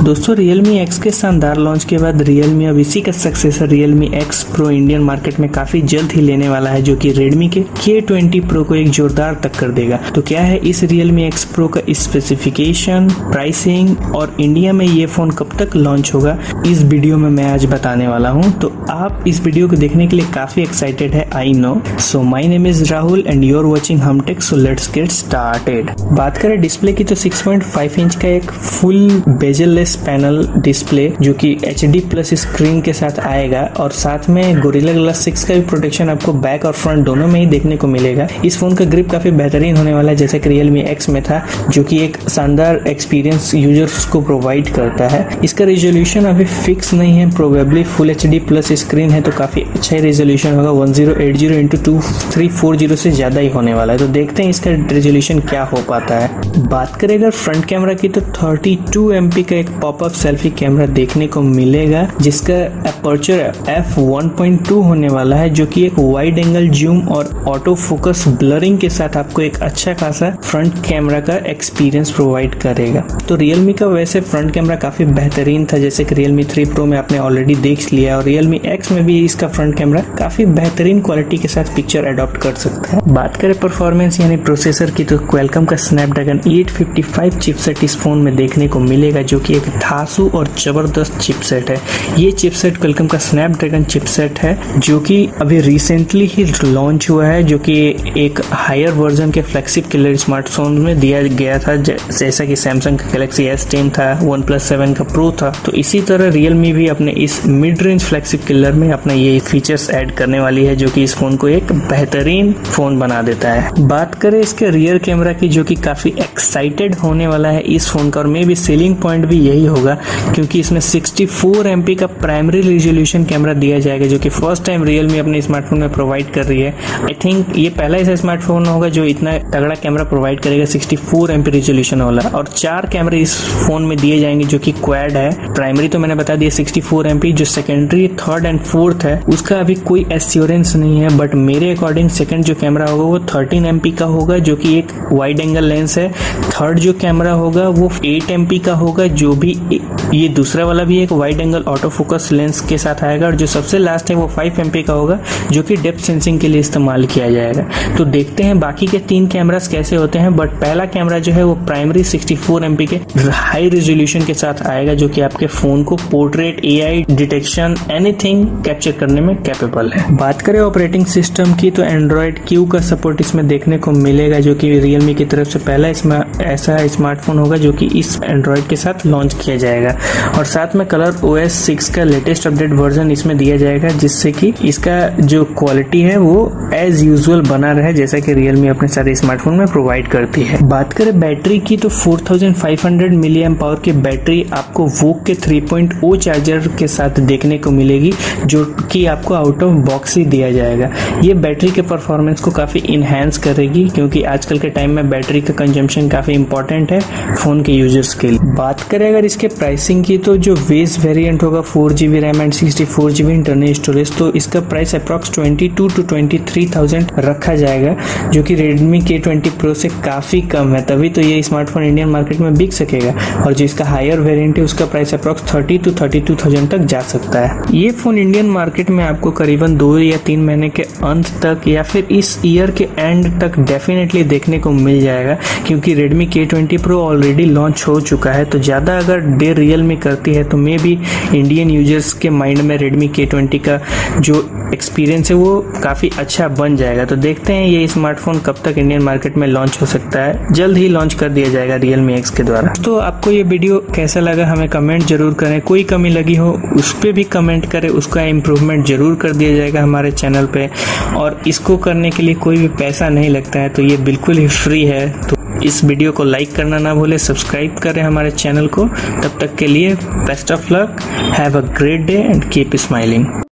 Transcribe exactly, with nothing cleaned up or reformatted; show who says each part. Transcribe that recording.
Speaker 1: दोस्तों Realme X के शानदार लॉन्च के बाद Realme अब इसी का successor Realme X Pro Indian market में काफी जल्द ही लेने वाला है, जो कि Redmi के के ट्वेंटी Pro को एक जोरदार टक्कर देगा। तो क्या है इस Realme X Pro का स्पेसिफिकेशन, प्राइसिंग और इंडिया में ये फोन कब तक लॉन्च होगा, इस वीडियो में मैं आज बताने वाला हूँ। तो आप इस वीडियो को देखने के लिए काफी एक्साइटेड है, I know. So my name is Rahul and you are watching Hum tech, so let's get started. बात करें डिस्प्ले की तो सिक्स पॉइंट फाइव इंच का एक full bezel less panel display जो कि एच डी प्लस स्क्रीन के साथ आएगा, और साथ में गोरिल्ला ग्लास सिक्स का भी प्रोटेक्शन आपको बैक और फ्रंट दोनों में ही देखने को मिलेगा। इस फोन का ग्रिप काफी बेहतरीन होने वाला है, जैसे कि Realme X में था, जो कि एक शानदार एक्सपीरियंस यूजर्स को प्रोवाइड करता है। इसका रेजोल्यूशन अभी फिक्स नहीं है, probably full H D plus screen है तो काफी अच्छा ही रेजोल्यूशन होगा, one zero eight zero into two three four zero से ज्यादा ही होने वाला है। तो देखते हैं इसका रेजोल्यूशन क्या हो पाता है। बात करें अगर फ्रंट कैमरा की तो थर्टी टू एम पी का एक पॉपअप सेल्फी कैमरा देखने को मिलेगा, जिसका aperture F one point two होने वाला है, जो कि एक वाइड एंगल जूम और ऑटो फोकस ब्लरिंग के साथ आपको एक अच्छा खासा फ्रंट कैमरा का एक्सपीरियंस प्रोवाइड करेगा। तो Realme का वैसे फ्रंट कैमरा काफी बेहतरीन था, जैसे कि Realme थ्री Pro में आपने ऑलरेडी देख लिया, और Realme X में भी इसका फ्रंट कैमरा काफी बेहतरीन क्वालिटी के साथ पिक्चर अडॉप्ट कर सकता है। बात करें परफॉर्मेंस यानी प्रोसेसर की तो Qualcomm का Snapdragon eight fifty five chipset इस फोन में देखने को मिलेगा, जो कि एक धांसू और जबरदस्त चिपसेट है। ये चिपसेट Qualcomm का स्नैपड्रैगन चिपसेट है, जो कि अभी रिसेंटली ही लॉन्च हुआ है, जो कि एक हायर वर्जन के फ्लैगशिप किलर स्मार्टफोन में दिया गया था, जैसा कि सैमसंग का गैलेक्सी एस टेन था, वन प्लस सेवन का प्रो था। तो इसी तरह Realme भी अपने इस मिड रेंज फ्लैगशिप किलर में अपना ये फीचर्स ऐड करने वाली है, जो कि इस फोन को एक बेहतरीन फोन बना देता है। बात करें इसके रियर कैमरा की, जो कि काफी एक्साइटेड होने वाला है इस फोन का, और मे बी सेलिंग पॉइंट भी यही होगा, क्योंकि इसमें सिक्सटी फोर एम पी का प्राइमरी रेजोल्यूशन कैमरा दिया जाएगा, जो कि फर्स्ट टाइम Realme अपने स्मार्टफोन में प्रोवाइड कर रही है। आई थिंक ये पहला ऐसा स्मार्टफोन होगा जो इतना तगड़ा कैमरा प्रोवाइड करेगा sixty four M P resolution वाला। और चार कैमरे इस फोन में दिए जाएंगे, जो कि क्वाड है। प्राइमरी तो मैंने बता दिया सिक्सटी फोर एम पी, जो सेकेंडरी, थर्ड एंड फोर्थ है उसका अभी कोई एश्योरेंस नहीं है, बट मेरे अकॉर्डिंग सेकंड जो कैमरा होगा वो थर्टीन एम पी का होगा, जो कि एक वाइड एंगल लेंस है। थर्ड जो कैमरा होगा वो एट एम पी का होगा, जो भी ये दूसरा वाला भी एक wide angle auto focus lens के साथ आएगा, और जो सबसे लास्ट है वो फाइव एम पी का होगा, जो कि डेप्थ सेंसिंग के लिए इस्तेमाल किया जाएगा। तो देखते हैं बाकी के तीन कैमरास कैसे होते हैं, बट पहला कैमरा जो है वो primary sixty four M P के हाई रेजोल्यूशन के साथ आएगा, जो कि आपके फोन को portrait, A I detection, anything capture करने में कैपेबल है। बात करें ऑपरेटिंग सिस्टम की तो एंड्रॉइड क्यू का सपोर्ट इसमें देखने को मिलेगा, जो कि Realme की तरफ से पहला ऐसा स्मार्टफोन होगा जो कि इस एंड्रॉइड के साथ लॉन्च किया जाएगा। और साथ में कलर ओ एस सिक्स का लेटेस्ट अपडेट वर्जन इसमें दिया जाएगा, जिससे कि इसका जो क्वालिटी है वो एज यूजुअल बना रहे, जैसा कि Realme अपने सारे स्मार्टफोन में प्रोवाइड करती है। बात करें बैटरी की तो four thousand five hundred milli amp power की बैटरी आपको वोक के थ्री पॉइंट ओ चार्जर के साथ देखने को मिलेगी, जो कि आपको आउट ऑफ बॉक्स ही दिया जाएगा। ये बैटरी के परफॉर्मेंस को काफी इनहेंस करेगी, क्योंकि आजकल के टाइम में बैटरी का कंजम्पशन काफी इंपॉर्टेंट है फोन के यूजर्स के लिए। बात करें अगर इसके प्राइसिंग की तो जो बेस वेरिएंट होगा four GB RAM and sixty four GB internal storage, तो इसका price approx twenty two to twenty three thousand रखा जाएगा, जो कि Redmi के ट्वेंटी Pro से काफी कम है, तभी तो ये स्मार्टफोन इंडियन मार्केट में बिक सकेगा। और जो इसका हायर वेरिएंट है उसका price approx thirty to thirty two thousand तक जा सकता है। ये फोन इंडियन मार्केट में आपको करीबन दो या तीन महीने के अंत तक या फिर इस ईयर के एंड तक डेफिनेटली देखने को मिल जाएगा, क्योंकि Redmi के ट्वेंटी Pro ऑलरेडी लॉन्च हो चुका है। तो ज्यादा अगर देर Realme करती है तो मे बी इंडियन यूजर्स के माइंड में Redmi के ट्वेंटी का जो एक्सपीरियंस है वो काफी अच्छा बन जाएगा। तो देखते हैं ये स्मार्टफोन कब तक इंडियन मार्केट में लॉन्च हो सकता है, जल्द ही लॉन्च कर दिया जाएगा Realme X के द्वारा। तो आपको ये वीडियो कैसा लगा हमें कमेंट जरूर करें, कोई कमी लगी हो उस पर भी कमेंट करें, उसका इम्प्रूवमेंट जरूर कर दिया जाएगा हमारे चैनल पे। और इसको करने के लिए कोई भी पैसा नहीं लगता है, तो ये बिल्कुल ही फ्री है। तो इस वीडियो को लाइक करना ना भूले, सब्सक्राइब करें हमारे चैनल को। तब तक के लिए best of luck, have a great day and keep smiling.